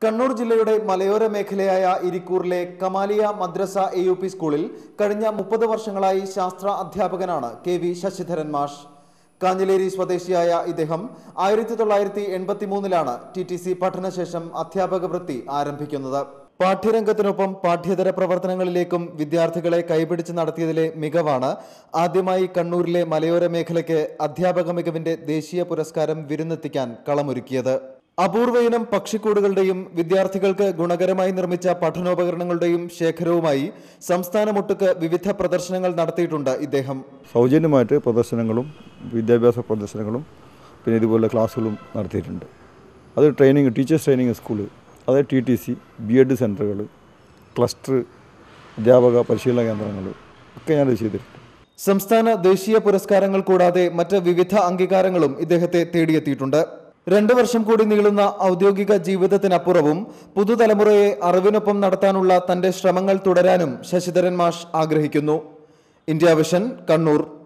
കണ്ണൂർ ജില്ലയുടെ മലയോര മേഖലയായ ഇരിക്കൂറിലെ കമാലിയ മദ്രസ AUP സ്കൂളിൽ കഴിഞ്ഞ 30 വർഷങ്ങളായി ശാസ്ത്ര അധ്യാപകനാണ് KV ശശിധരൻ മാഷ്. കാഞ്ഞിലേരി സ്വദേശിയായ ഇദ്ദേഹം 1983-ലാണ് TTC പഠനശേഷം അധ്യാപക വൃത്തി ആരംഭിക്കുന്നത്. പാഠ്യരംഗത്തിനൊപ്പം പാഠ്യേതര പ്രവർത്തനങ്ങളിലേക്കും വിദ്യാർത്ഥികളെ കൈപിടിച്ച് നടത്തിയതിലെ മികവാണ് ആദ്യമായി കണ്ണൂരിലെ മലയോര മേഖലയ്ക്ക് അധ്യാപക മികവിന്റെ ദേശീയ പുരസ്കാരം വിരുന്നെത്തിക്കാൻ കളമൊരുക്കിയത്. അപൂർവ ഇനം പക്ഷിക്കൂടുകളുടെയും വിദ്യാർത്ഥികൾക്ക് ഗുണകരമായി നിർമ്മിച്ച പഠനോപകരണങ്ങളുടെയും ശേഖരവുമായി സംസ്ഥാനമൊട്ടുക്ക് വിവിധ പ്രദർശനങ്ങൾ നടത്തിയിട്ടുണ്ട് ഇദ്ദേഹം. സൗജന്യമായിട്ട് പ്രദർശനങ്ങളും വിദ്യാഭ്യാസ പ്രദർശനങ്ങളും പിന്നെ ഇതുപോലെ ക്ലാസ്സുകളും നടത്തിയിട്ടുണ്ട്. അത് ടീച്ചേഴ്സ് ട്രെയിനിങ് സ്കൂള്, അത് TTC, B.Ed സെൻ്ററുകൾ, ക്ലസ്റ്റർ അധ്യാപക പരിശീലന കേന്ദ്രങ്ങൾ ഒക്കെ ഞാനത് ചെയ്തിട്ടുണ്ട്. സംസ്ഥാന ദേശീയ പുരസ്കാരങ്ങൾ കൂടാതെ മറ്റ് വിവിധ അംഗീകാരങ്ങളും ഇദ്ദേഹത്തെ തേടിയെത്തിയിട്ടുണ്ട്. 2 വർഷം കൂടി നീളുന്ന ഔദ്യോഗിക ജീവിതത്തിനപ്പുറവും പുതുതലമുറയെ അറിവിനൊപ്പം നടത്താനുള്ള തന്റെ ശ്രമങ്ങൾ തുടരാനും ശശിധരൻ മാഷ് ആഗ്രഹിക്കുന്നു. India vision, Kannur.